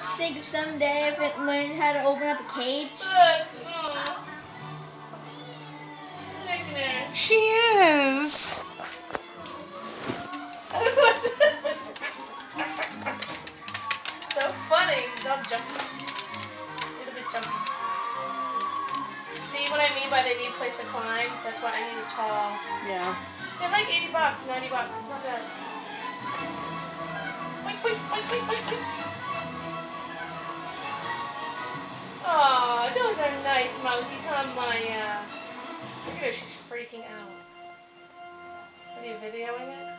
dogs think someday if it learns how to open up a cage? She is. So funny. Dog jumpy. A little bit jumpy. See what I mean by they need a place to climb? That's why I need a tall. Yeah. They're like $80, $90. It's not bad. Wait, wait, wait, wait, wait, wait. Aw, those are nice monkeys, huh, Maya? Look at her, she's freaking out. Are you videoing it?